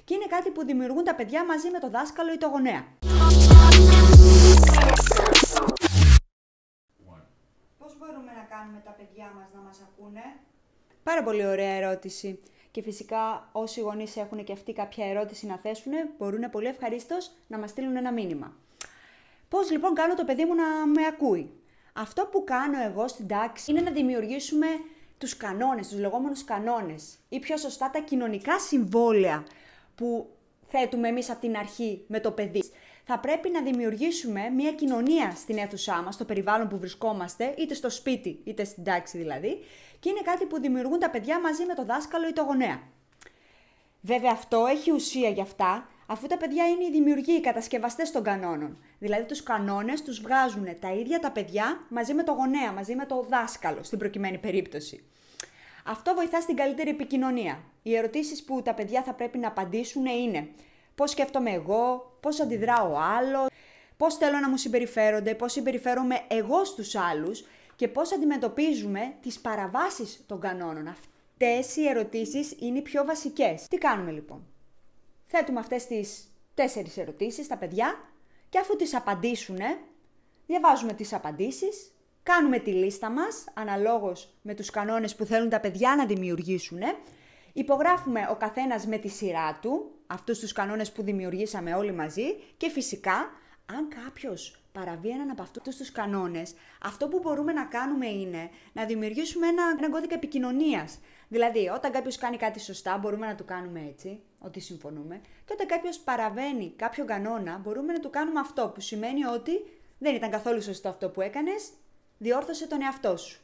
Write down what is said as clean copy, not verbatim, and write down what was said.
Και είναι κάτι που δημιουργούν τα παιδιά μαζί με το δάσκαλο ή το γονέα. Πώς μπορούμε να κάνουμε τα παιδιά μας να μας ακούνε? Πάρα πολύ ωραία ερώτηση. Και φυσικά όσοι γονείς έχουν και αυτοί κάποια ερώτηση να θέσουν, μπορούν πολύ ευχαρίστως να μας στείλουν ένα μήνυμα. Πώς λοιπόν κάνω το παιδί μου να με ακούει? Αυτό που κάνω εγώ στην τάξη είναι να δημιουργήσουμε τους κανόνες, τους λεγόμενους κανόνες ή πιο σωστά τα κοινωνικά συμβόλαια που θέτουμε εμείς από την αρχή με το παιδί. Θα πρέπει να δημιουργήσουμε μια κοινωνία στην αίθουσά μας, στο περιβάλλον που βρισκόμαστε, είτε στο σπίτι είτε στην τάξη δηλαδή, και είναι κάτι που δημιουργούν τα παιδιά μαζί με το δάσκαλο ή το γονέα. Βέβαια αυτό έχει ουσία για αυτά, αφού τα παιδιά είναι οι δημιουργοί, οι κατασκευαστές των κανόνων. Δηλαδή τους κανόνες τους βγάζουν τα ίδια τα παιδιά μαζί με το γονέα, μαζί με το δάσκαλο στην προκειμένη περίπτωση. Αυτό βοηθά στην καλύτερη επικοινωνία. Οι ερωτήσεις που τα παιδιά θα πρέπει να απαντήσουν είναι πώς σκέφτομαι εγώ, πώς αντιδρά ο άλλος, πώς θέλω να μου συμπεριφέρονται, πώς συμπεριφέρομαι εγώ στους άλλους και πώς αντιμετωπίζουμε τις παραβάσεις των κανόνων. Αυτές οι ερωτήσεις είναι οι πιο βασικές. Τι κάνουμε λοιπόν? Θέτουμε αυτές τις 4 ερωτήσεις στα παιδιά και αφού τις απαντήσουν, διαβάζουμε τις απαντήσεις, κάνουμε τη λίστα μας αναλόγως με τους κανόνες που θέλουν τα παιδιά να δημιουργήσουν, υπογράφουμε ο καθένας με τη σειρά του αυτούς τους κανόνες που δημιουργήσαμε όλοι μαζί και φυσικά αν κάποιος παραβεί έναν από αυτούς τους κανόνες, αυτό που μπορούμε να κάνουμε είναι να δημιουργήσουμε έναν κώδικα επικοινωνίας. Δηλαδή, όταν κάποιος κάνει κάτι σωστά, μπορούμε να του κάνουμε έτσι, ότι συμφωνούμε, και όταν κάποιος παραβαίνει κάποιο κανόνα, μπορούμε να του κάνουμε αυτό, που σημαίνει ότι δεν ήταν καθόλου σωστό αυτό που έκανες, διόρθωσε τον εαυτό σου.